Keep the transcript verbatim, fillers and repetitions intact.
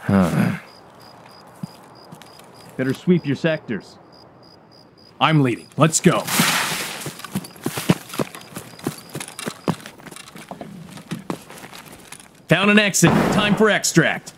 Better sweep your sectors. I'm leading. Let's go. Found an exit. Time for extract.